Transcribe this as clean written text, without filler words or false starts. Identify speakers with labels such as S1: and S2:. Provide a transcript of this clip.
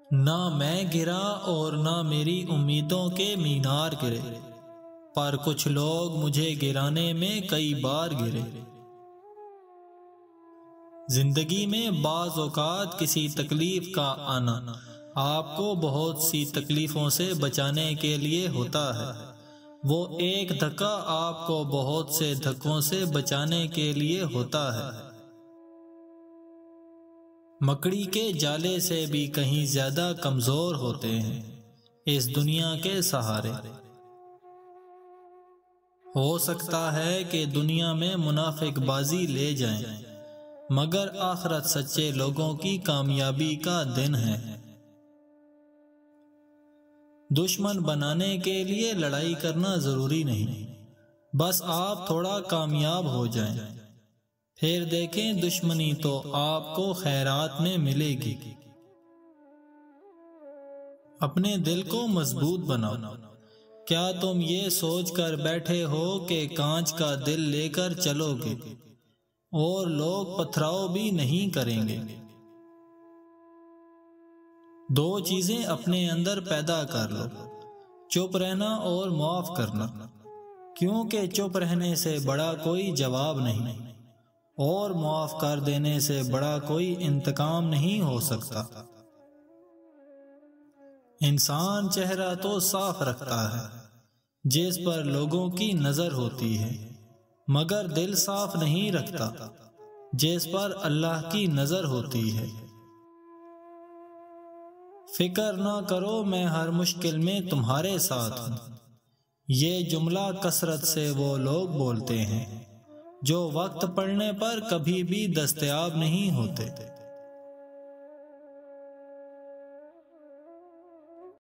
S1: نہ میں گرا اور نہ میری امیدوں کے مینار گرے، پر کچھ لوگ مجھے گرانے میں کئی بار گرے۔ زندگی میں بعض اوقات کسی تکلیف کا آنا آپ کو بہت سی تکلیفوں سے بچانے کے لیے ہوتا ہے۔ وہ ایک دھکا آپ کو بہت سے دھکوں سے بچانے کے لیے ہوتا ہے۔ مکڑی کے جالے سے بھی کہیں زیادہ کمزور ہوتے ہیں اس دنیا کے سہارے۔ ہو سکتا ہے کہ دنیا میں منافق بازی لے جائیں، مگر آخرت سچے لوگوں کی کامیابی کا دن ہے۔ دشمن بنانے کے لیے لڑائی کرنا ضروری نہیں، بس آپ تھوڑا کامیاب ہو جائیں، پھر دیکھیں دشمنی تو آپ کو خیرات میں ملے گی۔ اپنے دل کو مضبوط بناؤ۔ کیا تم یہ سوچ کر بیٹھے ہو کہ کانچ کا دل لے کر چلو گے اور لوگ پتھراؤ بھی نہیں کریں گے؟ دو چیزیں اپنے اندر پیدا کر لو، چپ رہنا اور معاف کرنا، کیونکہ چپ رہنے سے بڑا کوئی جواب نہیں، اور معاف کر دینے سے بڑا کوئی انتقام نہیں ہو سکتا۔ انسان چہرہ تو صاف رکھتا ہے جس پر لوگوں کی نظر ہوتی ہے، مگر دل صاف نہیں رکھتا جس پر اللہ کی نظر ہوتی ہے۔ فکر نہ کرو میں ہر مشکل میں تمہارے ساتھ ہوں، یہ جملہ کثرت سے وہ لوگ بولتے ہیں جو وقت پڑنے پر کبھی بھی دستیاب نہیں ہوتے۔